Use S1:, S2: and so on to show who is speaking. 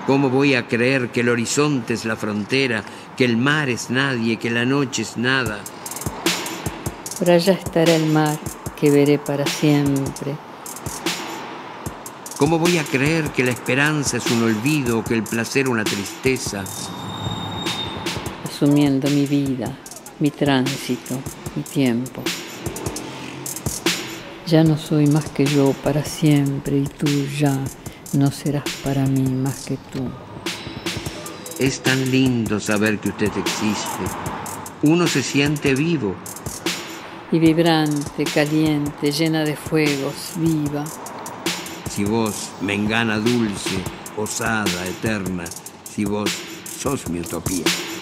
S1: ¿Cómo voy a creer que el horizonte es la frontera, que el mar es nadie, que la noche es nada?
S2: Por allá estará el mar que veré para siempre.
S1: ¿Cómo voy a creer que la esperanza es un olvido, que el placer una tristeza?
S2: Asumiendo mi vida, mi tránsito, mi tiempo. Ya no soy más que yo para siempre y tú ya no serás para mí más que tú.
S1: Es tan lindo saber que usted existe. Uno se siente vivo.
S2: Y vibrante, caliente, llena de fuegos, viva.
S1: Si vos, mengana dulce, osada, eterna, si vos sos mi utopía.